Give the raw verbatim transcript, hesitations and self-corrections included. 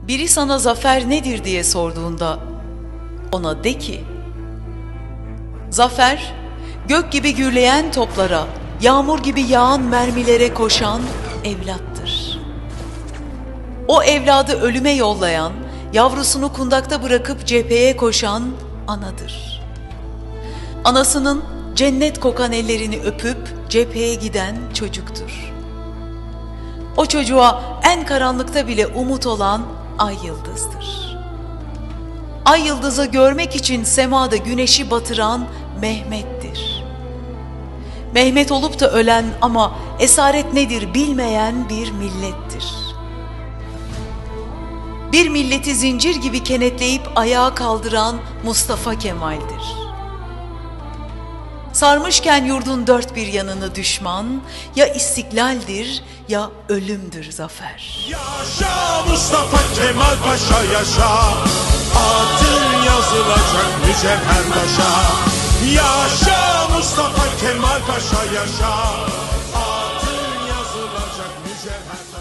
Biri sana zafer nedir diye sorduğunda ona de ki, zafer, gök gibi gürleyen toplara, yağmur gibi yağan mermilere koşan evlattır. O evladı ölüme yollayan, yavrusunu kundakta bırakıp cepheye koşan anadır. Anasının cennet kokan ellerini öpüp cepheye giden çocuktur. O çocuğa en karanlıkta bile umut olan ay yıldızdır. Ay yıldızı görmek için semada güneşi batıran Mehmet'tir. Mehmet olup da ölen ama esaret nedir bilmeyen bir millettir. Bir milleti zincir gibi kenetleyip ayağa kaldıran Mustafa Kemal'dir. Sarmışken yurdun dört bir yanını düşman, ya istiklaldir ya ölümdür zafer. Yaşa Mustafa Kemal Paşa yaşa, adın yazılacak mücevher taşa. Yaşa Mustafa Kemal Paşa yaşa, adın yazılacak mücevher taşa.